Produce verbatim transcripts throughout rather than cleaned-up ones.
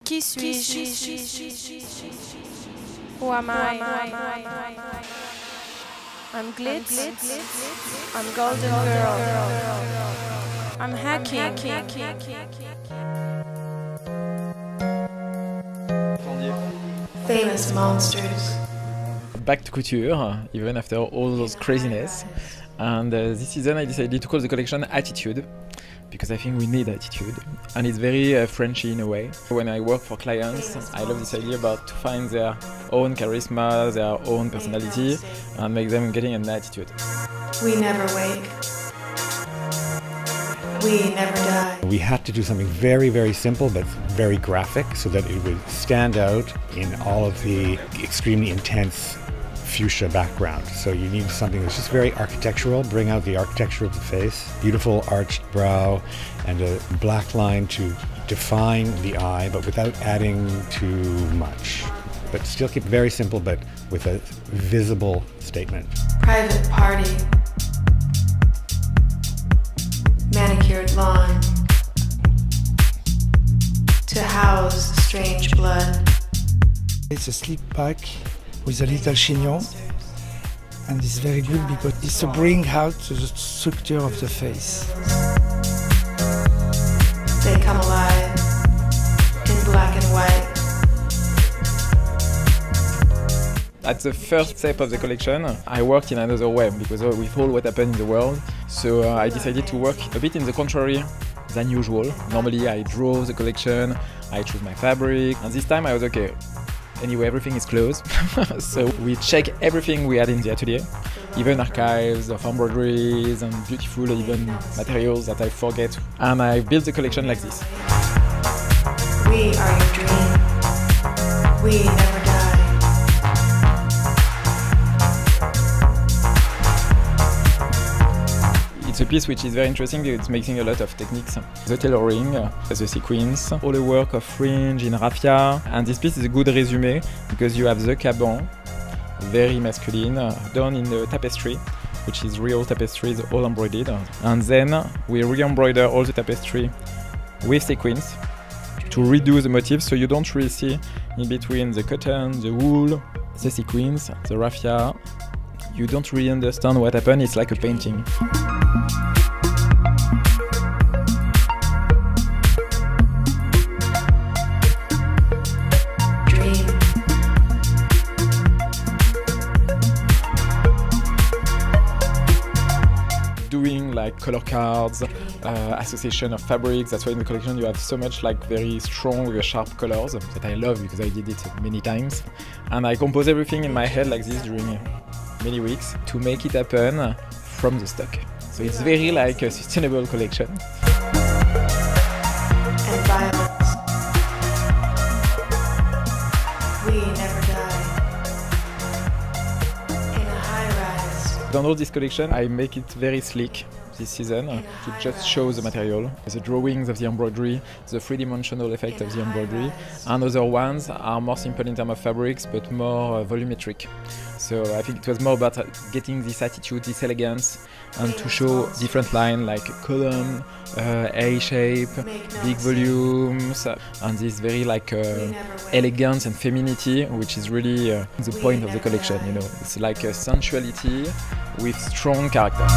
Qui suis-je? Who am I? I'm Glitz. I'm Golden Girl. I'm hacking. Famous monsters. Back to couture, even after all those craziness. And uh, this season I decided to call the collection Attitude, because I think we need attitude. And it's very uh, Frenchy in a way. When I work for clients, I love this idea about to find their own charisma, their own personality, and make them getting an attitude. We never wake. We never die. We had to do something very, very simple but very graphic so that it would stand out in all of the extremely intense fuchsia background. So you need something that's just very architectural, bring out the architecture of the face, beautiful arched brow, and a black line to define the eye, but without adding too much. But still keep it very simple, but with a visible statement. Private party. Manicured lawn. To house strange blood. It's a sleek pack with a little chignon, and it's very good because it's to bring out the structure of the face. They come alive in black and white. At the first step of the collection, I worked in another way because with all what happened in the world. So uh, I decided to work a bit in the contrary than usual. Normally I draw the collection, I choose my fabric, and this time I was okay. Anyway, everything is closed, so we check everything we had in the atelier, even archives of embroideries and beautiful even materials that I forget, and I built the collection like this. We are your dream. We never die. It's a piece which is very interesting because it's mixing a lot of techniques. The tailoring, uh, the sequins, all the work of fringe in raffia. And this piece is a good resume because you have the caban, very masculine, uh, done in the tapestry, which is real tapestries, all embroidered. And then we re-embroider all the tapestry with sequins to redo the motifs, so you don't really see in between the cotton, the wool, the sequins, the raffia. You don't really understand what happened, it's like a painting. Dream. Doing like color cards, uh, association of fabrics, that's why in the collection you have so much like very strong, very sharp colors that I love because I did it many times. And I compose everything in my head like this during many weeks to make it happen from the stock. So it's very like a sustainable collection. And violence. We never die. In a high rise. Dans all this collection, I make it very sleek this season uh, to just show the material, the drawings of the embroidery, the three-dimensional effect of the embroidery, and other ones are more simple in terms of fabrics but more uh, volumetric. So I think it was more about uh, getting this attitude, this elegance, and to show different lines like column, uh, A-shape, big volumes, uh, and this very like uh, elegance and femininity, which is really uh, the point of the collection. You know, it's like a sensuality with strong character.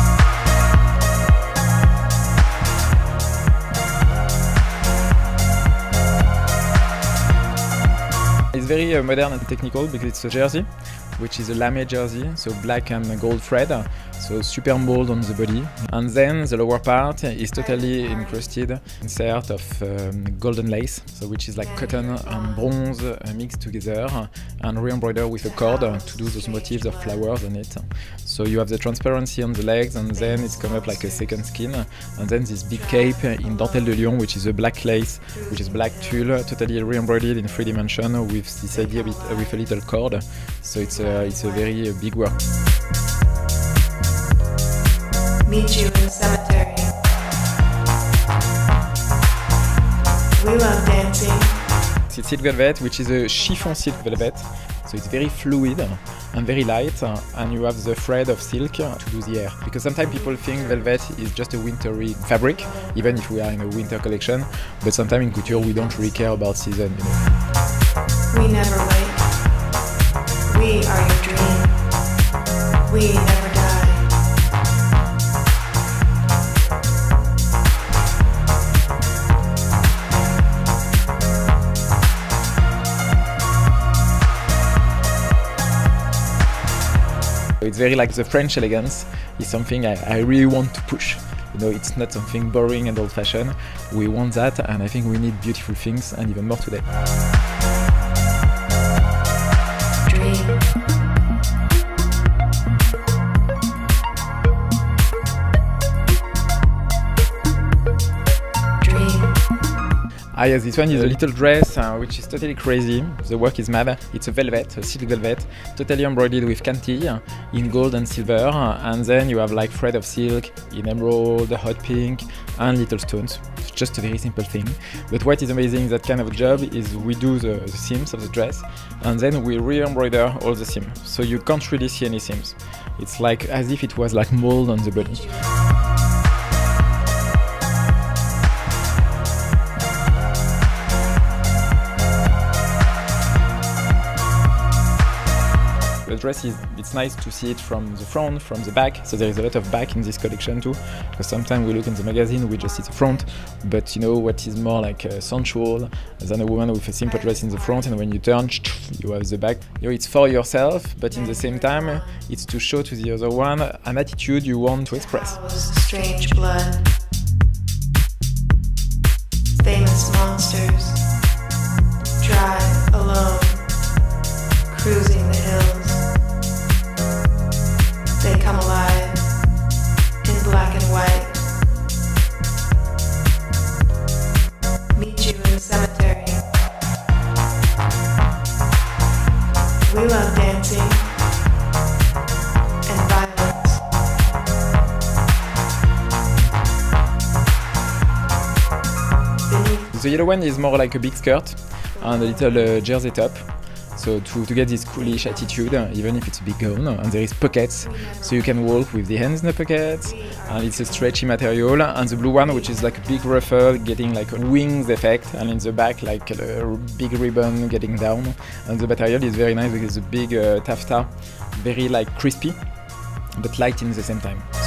It's very uh, modern and technical because it's a jersey, which is a lame jersey, so black and gold thread, so super mold on the body. And then the lower part is totally encrusted, insert of um, golden lace, so which is like cotton and bronze uh, mixed together and re-embroidered with a cord to do those motifs of flowers on it. So you have the transparency on the legs, and then it's come up like a second skin. And then this big cape in dentelle de lion, which is a black lace, which is black tulle, totally re-embroidered in three dimensions with this idea with, uh, with a little cord. So it's a, it's a very uh, big work. Meet you in the cemetery. We love dancing. It's silk velvet, which is a chiffon silk velvet. So it's very fluid and very light, uh, and you have the thread of silk to do the hair. Because sometimes people think velvet is just a wintry fabric, even if we are in a winter collection, but sometimes in couture we don't really care about season, you know. We never wait. We are your dream. We never die. It's very like the French elegance is something I, I really want to push. You know, it's not something boring and old-fashioned. We want that, and I think we need beautiful things, and even more today. Dream. Ah yes, this one is a little dress uh, which is totally crazy. The work is mad. It's a velvet, a silk velvet, totally embroidered with canty uh, in gold and silver, uh, and then you have like thread of silk in emerald, hot pink, and little stones. It's just a very simple thing. But what is amazing in that kind of job is we do the, the seams of the dress, and then we re-embroider all the seams. So you can't really see any seams. It's like as if it was like mold on the body. The dress is, it's nice to see it from the front, from the back, so there is a lot of back in this collection too, because sometimes we look in the magazine, we just see the front, but you know what is more like uh, sensual than a woman with a simple dress in the front, and when you turn, you have the back. You know, it's for yourself, but in the same time, it's to show to the other one an attitude you want to express. Strange blood. Famous monsters. Drive alone. Cruising the hills. They come alive in black and white. Meet you in the cemetery. We love dancing and violence. Beneath The yellow one is more like a big skirt and a little uh, jersey top. So to, to get this coolish attitude, uh, even if it's a big gown, uh, and there is pockets, so you can walk with the hands in the pockets, and it's a stretchy material. And the blue one, which is like a big ruffle, getting like a wings effect, and in the back like a big ribbon getting down. And the material is very nice because it's a big uh, taffeta, very like crispy, but light in the same time.